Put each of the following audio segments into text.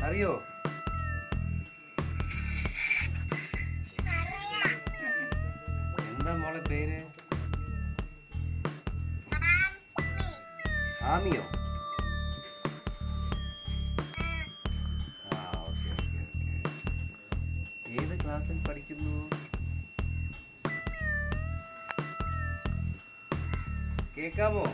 അറിയോ? എന്താ മോളെ പേര്? ആമിയോ? ഏത് ക്ലാസ്സിൽ പഠിക്കുന്നു? കേക്കാമോ?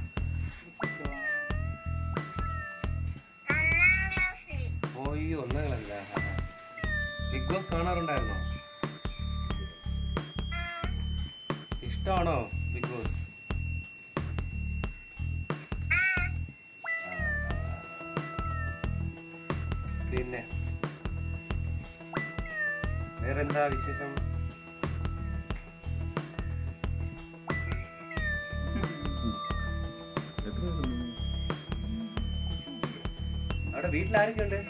ഓയ്യോ, ഒന്നങ്ങളല്ല. ബിഗ് ബോസ് കാണാറുണ്ടായിരുന്നോ? ഇഷ്ടമാണോ ബിഗ് ബോസ്? പിന്നെ വേറെന്താ വിശേഷം? അവിടെ വീട്ടിൽ ആരൊക്കെ ഉണ്ട്?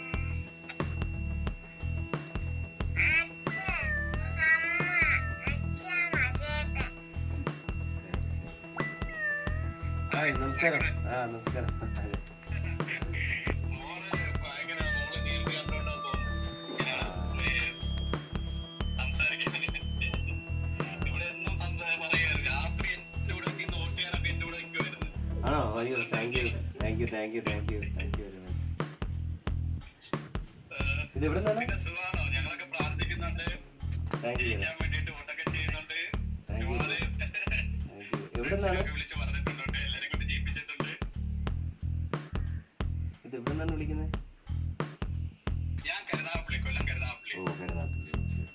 ഹായ്, നമസ്കാരം. നമസ്കാരം. ആണോ? അയ്യോ, താങ്ക് യു വെരി മച്ച്. ഇത് എവിടെ നിന്നാണ്? Thank you. എവിടെ നിന്നാണ്? ഇത് എവിടെ നിന്നാണ് വിളിക്കുന്നത്? ഓ, കരുനാഗപ്പള്ളി.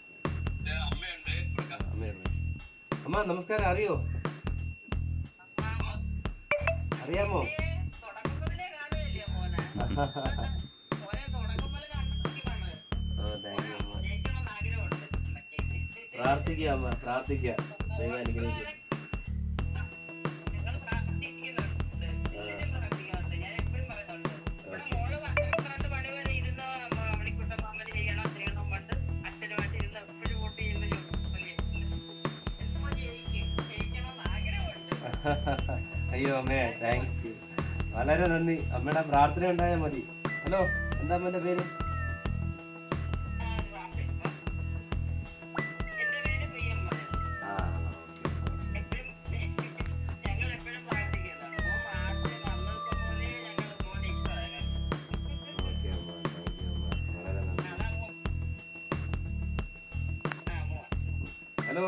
അമ്മയുണ്ട്. അമ്മ നമസ്കാരം. അറിയോ? അറിയാമോ? പ്രാർത്ഥിക്കുക അമ്മ, പ്രാർത്ഥിക്കുക. ദൈവം അനുഗ്രഹിക്കും. അയ്യോ അമ്മേ, താങ്ക് യു. വളരെ നന്ദി. അമ്മയുടെ പ്രാർത്ഥന ഉണ്ടായാൽ മതി. ഹലോ, എന്താ അമ്മേന്റെ പേര്? ഹലോ,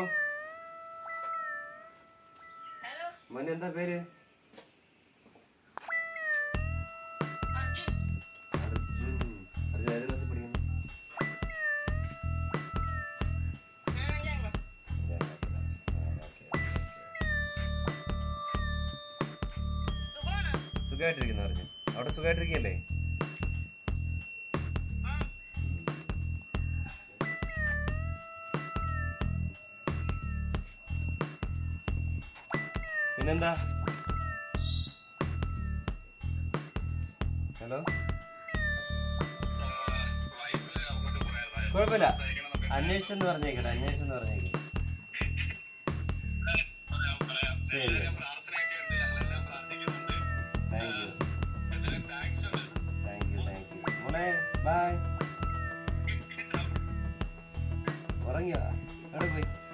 മോനെ എന്താ പേര്? അർജുൻ. അർജുൻ ഏത് ക്ലാസ്സിൽ പഠിക്കുന്നു? സുഖമായിട്ടിരിക്കുന്നു അർജുൻ. അവിടെ സുഖമായിട്ടിരിക്കല്ലേ? പിന്നെന്താ? ഹലോ, കുഴപ്പമില്ല. അന്വേഷിച്ചെന്ന് പറഞ്ഞേക്കട്ടെ. ശരി, താങ്ക് യു. മോളെ ബൈ. ഉറങ്ങിയോ? എവിടെ പോയി?